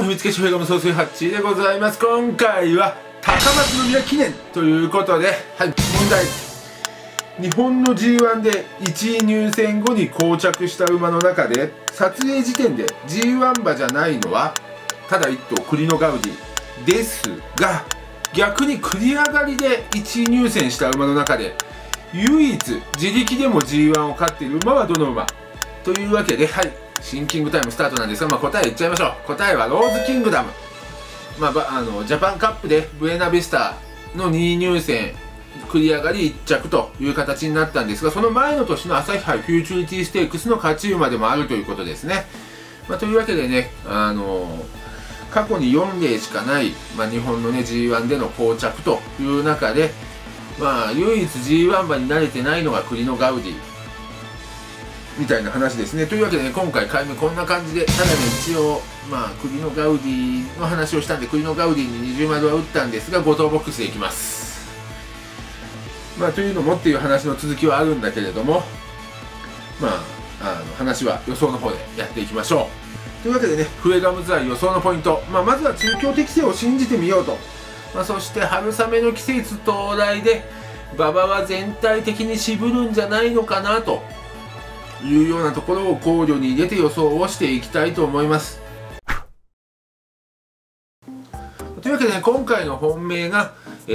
秘密結晶映画の総帥ハッチーでございます。今回は高松宮記念ということで、はい、問題。日本の G1 で1位入選後に膠着した馬の中で撮影時点で G1 馬じゃないのはただ1頭クリノガウディですが、逆に繰り上がりで1位入選した馬の中で唯一自力でも G1 を勝っている馬はどの馬というわけで、はい、シンキングタイムスタートなんですが、答え言っちゃいましょう。答えはローズキングダム。ジャパンカップでブエナビスタの2位入選繰り上がり1着という形になったんですが、その前の年の朝日杯フューチュリティステークスの勝ち馬でもあるということですね。というわけでね、過去に4例しかない、日本のね G1 での膠着という中で、唯一 G1 馬に慣れてないのがクリノガウディみたいな話ですね。というわけでね、今回回目こんな感じで、ただね一応クリノガウディの話をしたんで、クリノガウディに20丸は打ったんですが、5等ボックスでいきます。というのもっていう話の続きはあるんだけれども、話は予想の方でやっていきましょう。というわけでね、フエガムズ愛予想のポイント、まずは中京適正を信じてみようと、そして春雨の季節到来で馬場は全体的に渋るんじゃないのかなというようなところを考慮に入れて予想をしていきたいと思います。というわけでね、今回の本命が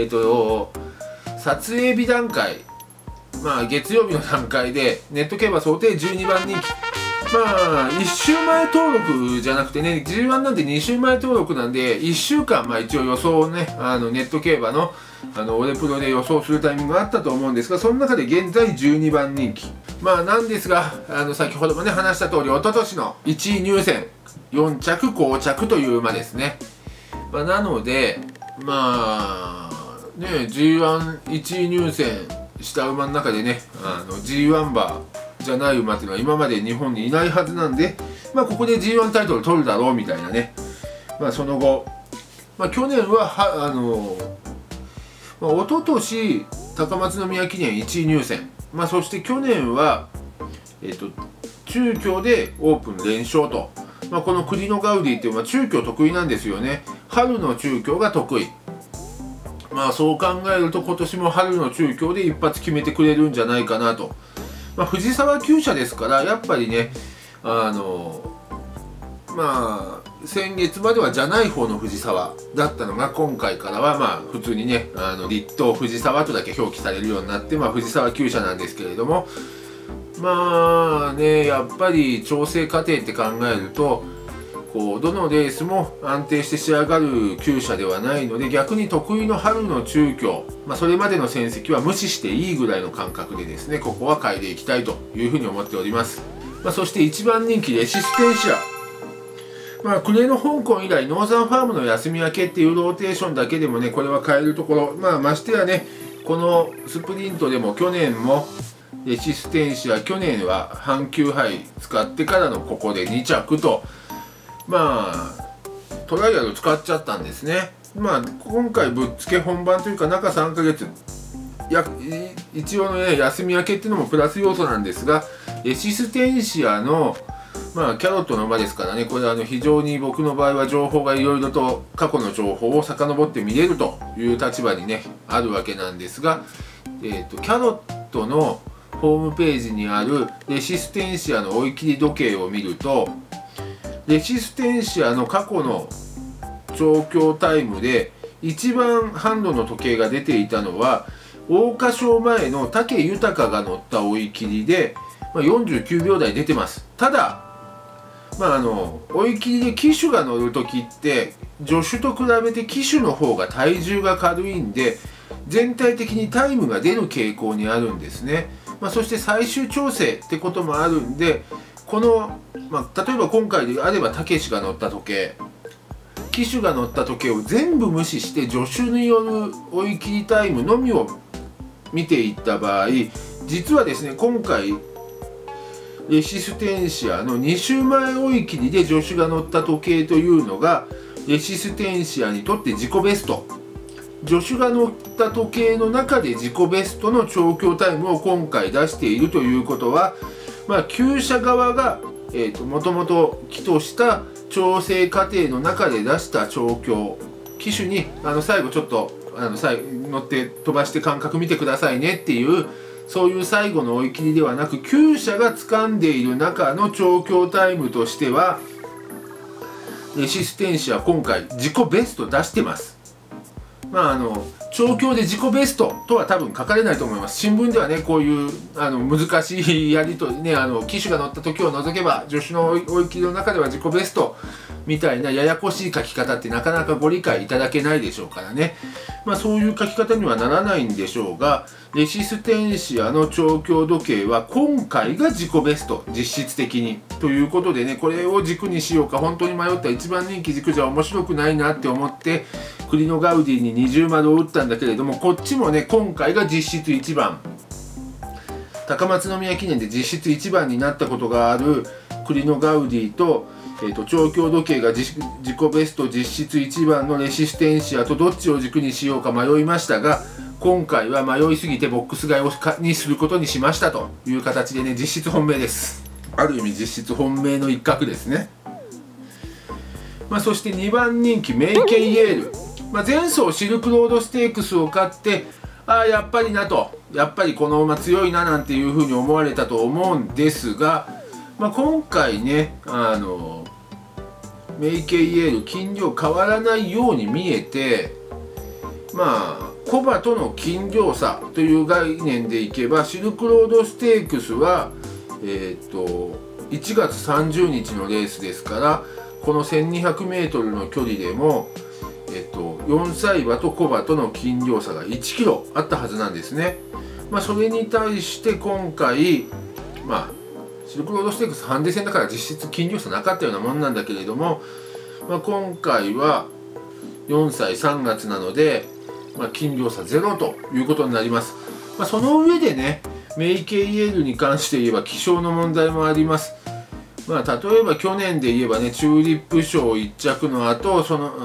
撮影日段階、月曜日の段階でネット競馬想定12番人気、1週前登録じゃなくてね、 G1 なんで2週前登録なんで1週間一応予想をね、ネット競馬のオレプロで予想するタイミングがあったと思うんですが、その中で現在12番人気なんですが、先ほどもね話した通り、一昨年の1位入選4着膠着という馬ですね。なのでG11 位入選した馬の中でね、G1 馬じゃない馬っていうのは今まで日本にいないはずなんで、ここで G1 タイトル取るだろうみたいなね。その後、去年は一昨年高松宮記念1位入選、そして去年は中京でオープン連勝と、このクリノガウディっていうのは中京得意なんですよね。春の中京が得意。そう考えると今年も春の中京で一発決めてくれるんじゃないかなと。藤沢厩舎ですから、やっぱりね先月まではじゃない方の藤沢だったのが、今回からは普通にね立東藤沢とだけ表記されるようになって、藤沢厩舎なんですけれども、やっぱり調整過程って考えるとどのレースも安定して仕上がる厩舎ではないので、逆に得意の春の中京、それまでの戦績は無視していいぐらいの感覚でですね、ここは嗅いでいきたいというふうに思っております。そして1番人気レシステンシア、暮れの香港以来ノーザンファームの休み明けっていうローテーションだけでもね、これは変えるところ、ましてやね、このスプリントでも去年もレシステンシア、去年は阪急杯使ってからのここで2着と、トライアル使っちゃったんですね。今回ぶっつけ本番というか中3ヶ月一応のね休み明けっていうのもプラス要素なんですが、レシステンシアのキャロットの馬ですからね、これ非常に僕の場合は情報がいろいろと過去の情報を遡って見れるという立場にねあるわけなんですが、キャロットのホームページにあるレシステンシアの追い切り時計を見ると、レシステンシアの過去の調教タイムで一番ハンドの時計が出ていたのは桜花賞前の武豊が乗った追い切りで、49秒台出てます。ただ追い切りで騎手が乗る時って助手と比べて騎手の方が体重が軽いんで、全体的にタイムが出る傾向にあるんですね。そして最終調整ってこともあるんで、この、例えば今回であればたけしが乗った時計、騎手が乗った時計を全部無視して助手による追い切りタイムのみを見ていった場合、実はですね今回レシステンシアの2週前追い切りで助手が乗った時計というのがレシステンシアにとって自己ベスト、助手が乗った時計の中で自己ベストの調教タイムを今回出しているということは、厩舎側がもともと起とした調整過程の中で出した調教騎手に最後ちょっと乗って飛ばして感覚見てくださいねっていう、そういう最後の追い切りではなく、厩舎が掴んでいる中の調教タイムとしてはレシステンシア今回自己ベスト出してます。調教で自己ベストとは多分書かれないと思います。新聞ではね、こういう難しいやりとりね、騎手が乗った時を除けば助手の追い切りの中では自己ベストみたいなややこしい書き方ってなかなかご理解いただけないでしょうからね、そういう書き方にはならないんでしょうが、レシステンシアの調教時計は今回が自己ベスト、実質的にということでね、これを軸にしようか本当に迷った。一番人気軸じゃ面白くないなって思ってクリノガウディに二重丸を打ったんだけれども、こっちもね今回が実質1番、高松宮記念で実質1番になったことがあるクリノガウディと、調教時計が自己ベスト実質1番のレシステンシアとどっちを軸にしようか迷いましたが、今回は迷いすぎてボックス買いにすることにしましたという形でね、実質本命です。ある意味実質本命の一角ですね。そして2番人気メイケイエール、前走シルクロードステークスを勝って、やっぱりなと、やっぱりこの馬強いななんていうふうに思われたと思うんですが、今回ねメイケイエール斤量変わらないように見えて、コバとの斤量差という概念でいけば、シルクロードステークスは1月30日のレースですから、この 1200m の距離でも4歳馬とコバとの斤量差が1キロあったはずなんですね。それに対して今回シルクロードステークスハンデ戦だから実質斤量差なかったようなもんなんだけれども、今回は4歳3月なので、斤量差ゼロということになります。その上でね、メイケイエールに関して言えば気象の問題もあります。例えば去年で言えばね、チューリップ賞1着の後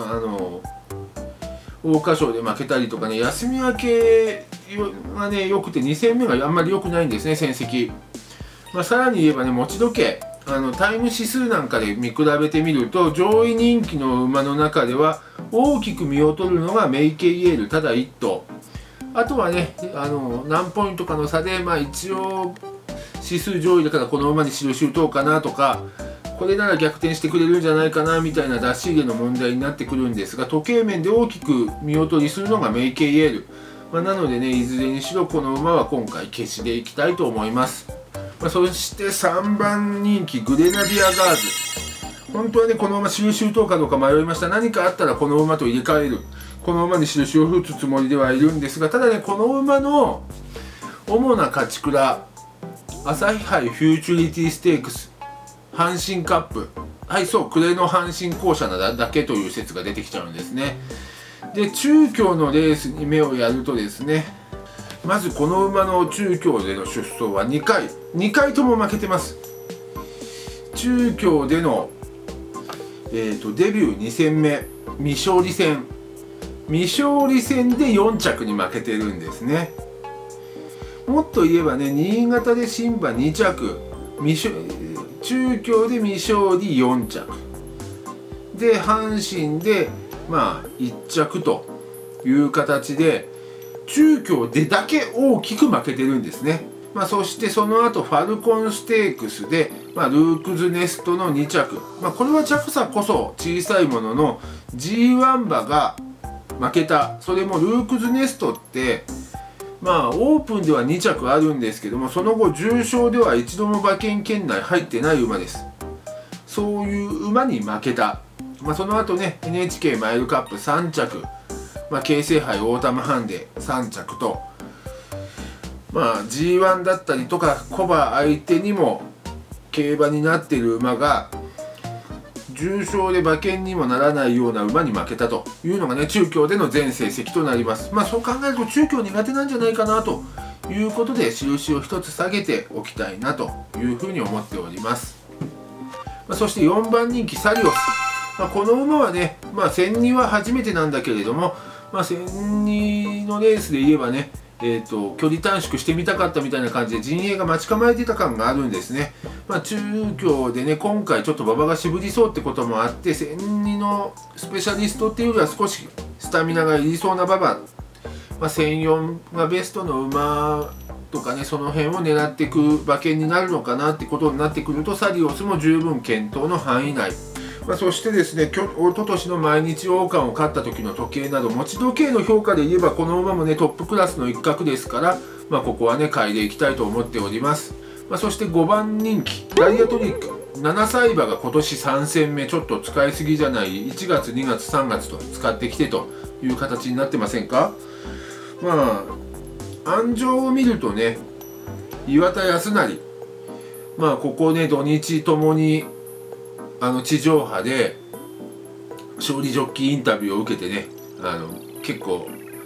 桜花賞で負けたりとかね、休み明けがね良くて2戦目があんまり良くないんですね、戦績。さらに言えばね、持ち時計タイム指数なんかで見比べてみると、上位人気の馬の中では大きく見劣るのがメイケイエールただ1頭。あとはね何ポイントかの差で一応指数上位だからこの馬に印打とうかなとか、これなら逆転してくれるんじゃないかなみたいな出し入れの問題になってくるんですが、時計面で大きく見劣りするのがメイケイエール、なのでね、いずれにしろこの馬は今回消しでいきたいと思います。そして3番人気グレナディアガーズ、本当はねこの馬印打とうかどうか迷いました。何かあったらこの馬と入れ替える、この馬に印を打つつもりではいるんですが、ただねこの馬の主な勝ち鞍、朝日杯フューチュリティステークス、阪神カップ、暮れの阪神校舎なだけという説が出てきちゃうんですね。で中京のレースに目をやるとですね、まずこの馬の中京での出走は2回とも負けてます。中京での、デビュー2戦目未勝利戦で4着に負けてるんですね。もっと言えばね、新潟で牝馬2着、中京で未勝利4着で、阪神で1着という形で中京でだけ大きく負けてるんですね。そしてその後ファルコンステークスで、ルークズネストの2着、これは着差こそ小さいものの G1 馬が負けた。それもルークズネストってオープンでは2着あるんですけども、その後重賞では一度も馬券圏内入ってない馬です。そういう馬に負けた。その後ね NHK マイルカップ3着、京成杯オータムハンデ3着と、G1 だったりとかコバ相手にも競馬になっている馬が重賞で馬券にもならないような馬に負けたというのがね、中京での全成績となります。そう考えると中京苦手なんじゃないかなということで、印を1つ下げておきたいなというふうに思っております。そして4番人気サリオス、この馬はね、1002は初めてなんだけれども、1002のレースで言えばね、 距離短縮してみたかったみたいな感じで陣営が待ち構えてた感があるんですね。中京でね、今回ちょっと馬場が渋りそうってこともあって、千里のスペシャリストっていうよりは少しスタミナがいりそうな馬場、1004がベストの馬とかね、その辺を狙っていく馬券になるのかなってことになってくると、サリオスも十分検討の範囲内。そしてですね、おととしの毎日王冠を勝った時の時計など、持ち時計の評価で言えば、この馬もね、トップクラスの一角ですから、ここはね、買いでいきたいと思っております。そして5番人気、ダイヤトリック、7歳馬が今年3戦目、ちょっと使いすぎじゃない、1月、2月、3月と使ってきてという形になってませんか。安城を見るとね、岩田康成、ここね、土日ともに、地上波で勝利ジョッキーインタビューを受けてね、結構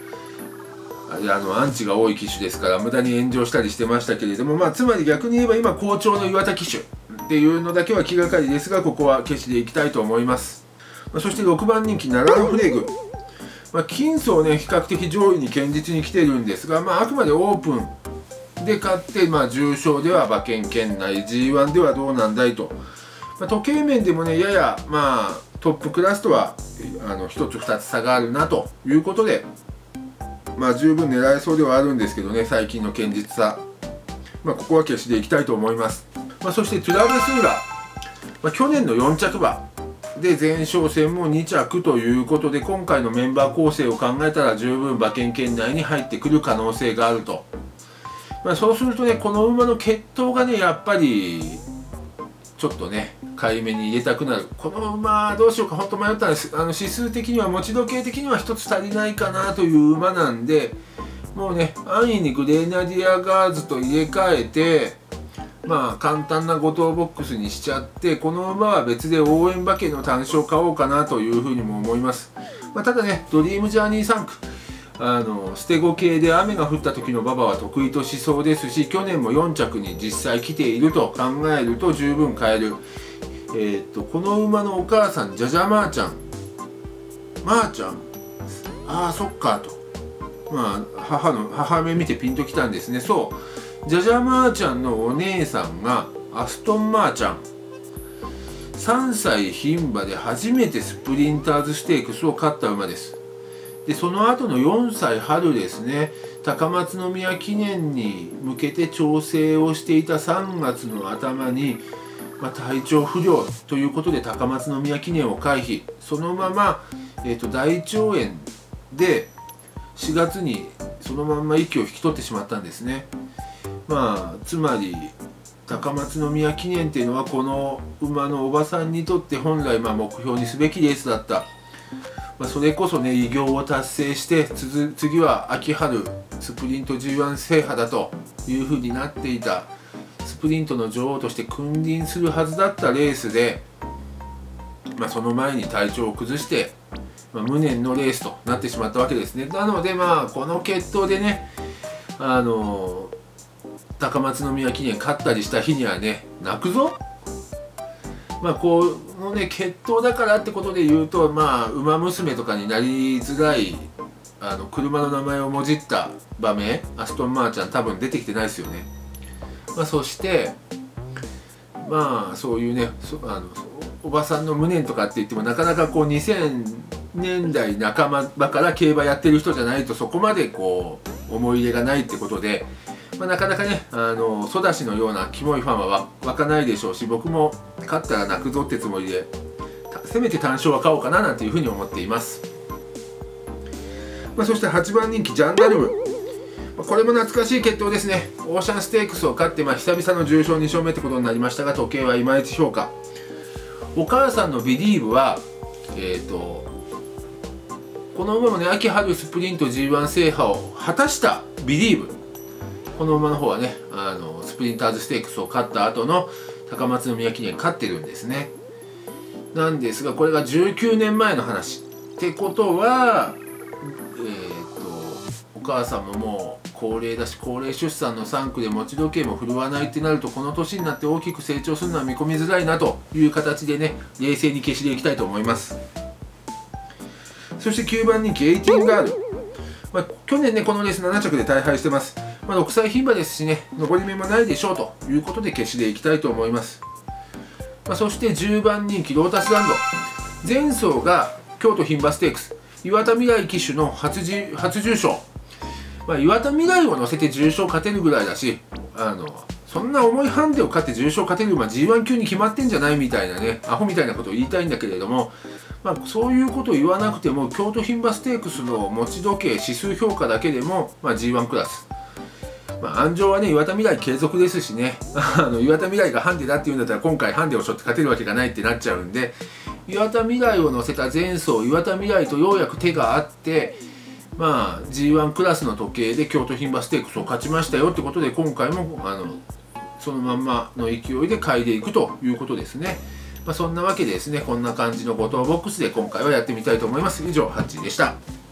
アンチが多い騎手ですから無駄に炎上したりしてましたけれども、つまり逆に言えば今好調の岩田騎手っていうのだけは気がかりですが、ここは消しでいきたいと思います。そして6番人気ナランフレグ、金層ね、比較的上位に堅実に来てるんですが、あくまでオープンで勝って、重賞では馬券圏内、 G1 ではどうなんだいと。時計面でもね、ややトップクラスとは1つ2つ差があるなということで、十分狙えそうではあるんですけどね、最近の堅実さ、ここは消しでいきたいと思います。そしてトゥラベスーラ、去年の4着馬で前哨戦も2着ということで、今回のメンバー構成を考えたら十分馬券圏内に入ってくる可能性があると。そうするとね、この馬の血統がね、やっぱりちょっとね、買い目に入れたくなる。この馬どうしようか本当迷ったんです。指数的には、持ち時計的には1つ足りないかなという馬なんで、もうね、安易にグレナディアガーズと入れ替えて、簡単な5等ボックスにしちゃって、この馬は別で応援馬券の単勝を買おうかなというふうにも思います。ただね、ドリームジャーニー3区、捨て子系で雨が降った時の馬場は得意としそうですし、去年も4着に実際来ていると考えると十分買える。この馬のお母さん、ジャジャマーちゃん、そっかと、母目見てピンときたんですね。そう、ジャジャマーちゃんのお姉さんがアストンマーちゃん、3歳牝馬で初めてスプリンターズステークスを勝った馬です。でその後の4歳春ですね、高松宮記念に向けて調整をしていた3月の頭に、体調不良ということで高松宮記念を回避、そのまま、大腸炎で4月にそのまま息を引き取ってしまったんですね。つまり高松宮記念っていうのはこの馬のおばさんにとって本来目標にすべきレースだった。それこそね、偉業を達成して次は秋春スプリント G1 制覇だというふうになっていた、スプリントの女王として君臨するはずだったレースで、その前に体調を崩して、無念のレースとなってしまったわけですね。なのでこの決闘でね、高松宮記念勝ったりした日にはね、泣くぞ。このね、決闘だからってことで言うと、馬娘とかになりづらい車の名前をもじった場面、アストンマーちゃん多分出てきてないですよね。そしてそういうね、おばさんの無念とかって言っても、なかなか2000年代半ばから競馬やってる人じゃないとそこまで思い入れがないってことで、なかなかね、ソダシのようなキモいファンは湧かないでしょうし、僕も勝ったら泣くぞってつもりで、せめて単勝は買おうかななんていうふうに思っています。そして8番人気ジャンダルム、これも懐かしい決闘ですね。オーシャンステークスを勝って、久々の重賞2勝目ってことになりましたが、時計はいまいち評価。お母さんのビリーブはこの馬もね、秋春スプリント G1 制覇を果たしたビリーブ、この馬の方はね、スプリンターズステークスを勝った後の高松宮記念勝ってるんですね。なんですが、これが19年前の話ってことは、お母さんももう高齢だし、高齢出産の3区で持ち時計も振るわないってなると、この年になって大きく成長するのは見込みづらいなという形でね、冷静に消しでいきたいと思います。そして9番人気エイティンガール、 去年ね、このレース7着で大敗してます。6歳牝馬ですしね、上り目もないでしょうということで消しでいきたいと思います。そして10番人気ロータスランド。前走が京都牝馬ステークス、岩田未来騎手の初重賞。岩田未来を乗せて重賞勝てるぐらいだし、そんな重いハンデを勝って重賞勝てる馬 G1 級に決まってんじゃないみたいなね、アホみたいなことを言いたいんだけれども、そういうことを言わなくても、京都牝馬ステークスの持ち時計指数評価だけでも、G1 クラス。安城はね、岩田未来継続ですしね、岩田未来がハンデだっていうんだったら、今回ハンデを背負って勝てるわけがないってなっちゃうんで、岩田未来を乗せた前走、岩田未来とようやく手があって、G1 クラスの時計で京都牝馬ステークスを勝ちましたよってことで、今回もそのまんまの勢いで嗅いでいくということですね。そんなわけでですね、こんな感じの5等ボックスで今回はやってみたいと思います。以上、ハッチーでした。